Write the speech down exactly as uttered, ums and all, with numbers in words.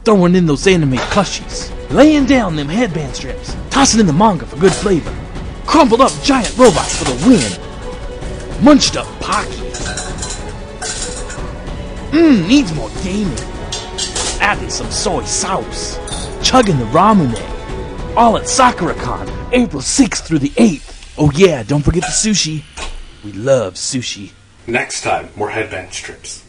throwing in those anime plushies, laying down them headband strips, tossing in the manga for good flavor, crumpled up giant robots for the win, munched up Pockies. Mmm, needs more gaming. Adding some soy sauce, chugging the ramune. All at Sakura-con, April sixth through the eighth. Oh yeah, don't forget the sushi. We love sushi. Next time, more headband strips.